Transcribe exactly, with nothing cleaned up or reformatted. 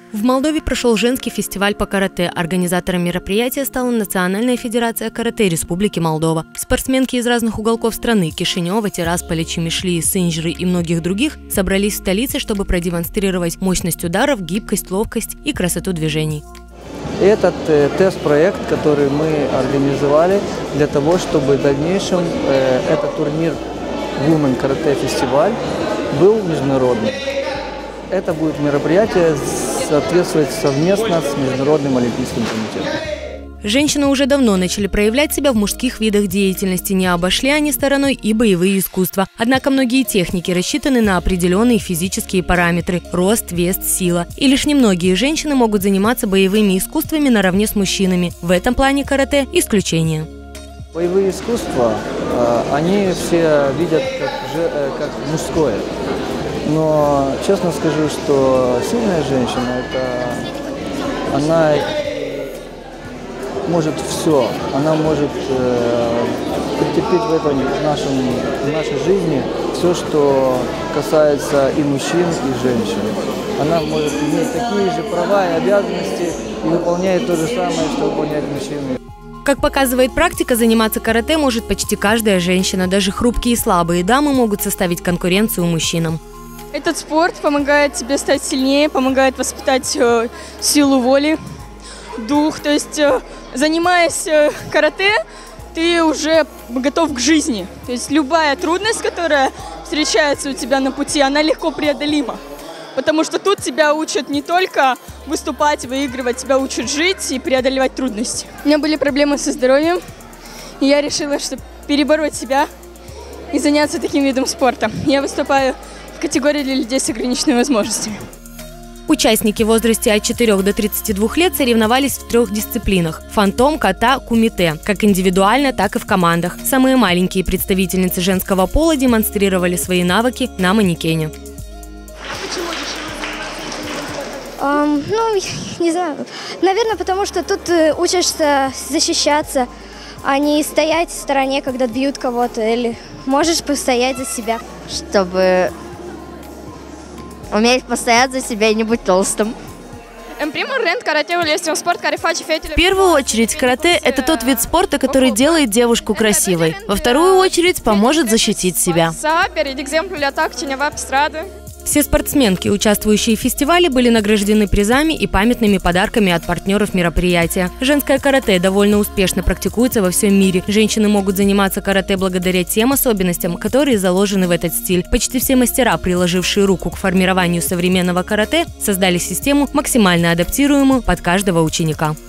В Молдове прошел женский фестиваль по карате. Организатором мероприятия стала Национальная федерация карате Республики Молдова. Спортсменки из разных уголков страны – Кишинева, Тирасполя, Чимишли, Сынжры и многих других – собрались в столице, чтобы продемонстрировать мощность ударов, гибкость, ловкость и красоту движений. Этот э, тест-проект, который мы организовали для того, чтобы в дальнейшем э, этот турнир Women Karate Фестиваль был международным. Это будет мероприятие соответствовать совместно с Международным олимпийским комитетом. Женщины уже давно начали проявлять себя в мужских видах деятельности. Не обошли они стороной и боевые искусства. Однако многие техники рассчитаны на определенные физические параметры – рост, вес, сила. И лишь немногие женщины могут заниматься боевыми искусствами наравне с мужчинами. В этом плане карате – исключение. Боевые искусства, они все видят как, же, как мужское. Но честно скажу, что сильная женщина, это она может все, она может э, претерпеть в этом в, нашем, в нашей жизни все, что касается и мужчин, и женщин. Она может иметь такие же права и обязанности и выполняет то же самое, что выполняют мужчины. Как показывает практика, заниматься карате может почти каждая женщина. Даже хрупкие и слабые дамы могут составить конкуренцию мужчинам. Этот спорт помогает тебе стать сильнее, помогает воспитать э, силу воли, дух. То есть, э, занимаясь э, карате, ты уже готов к жизни. То есть любая трудность, которая встречается у тебя на пути, она легко преодолима. Потому что тут тебя учат не только выступать, выигрывать, тебя учат жить и преодолевать трудности. У меня были проблемы со здоровьем, и я решила, что перебороть себя и заняться таким видом спорта. Я выступаю в категории для людей с ограниченными возможностями. Участники в возрасте от четырёх до тридцати двух лет соревновались в трех дисциплинах – фантом, ката, кумите, как индивидуально, так и в командах. Самые маленькие представительницы женского пола демонстрировали свои навыки на манекене. Um, ну, не знаю. Наверное, потому что тут э, учишься защищаться, а не стоять в стороне, когда бьют кого-то, или можешь постоять за себя. Чтобы уметь постоять за себя и не быть толстым. В первую очередь, карате – это тот вид спорта, который делает девушку красивой. Во вторую очередь, поможет защитить себя. Все спортсменки, участвующие в фестивале, были награждены призами и памятными подарками от партнеров мероприятия. Женское карате довольно успешно практикуется во всем мире. Женщины могут заниматься карате благодаря тем особенностям, которые заложены в этот стиль. Почти все мастера, приложившие руку к формированию современного карате, создали систему, максимально адаптируемую под каждого ученика.